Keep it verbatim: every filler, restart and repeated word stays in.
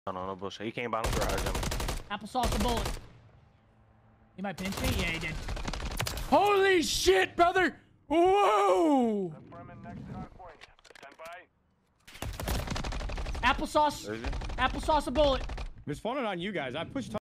No, no, no bullshit. He came bottom garage. Him. Applesauce a bullet. He might pinch me? Yeah, he did. Holy shit, brother! Whoa! Applesauce. Applesauce a bullet. It's falling on you guys. I pushed.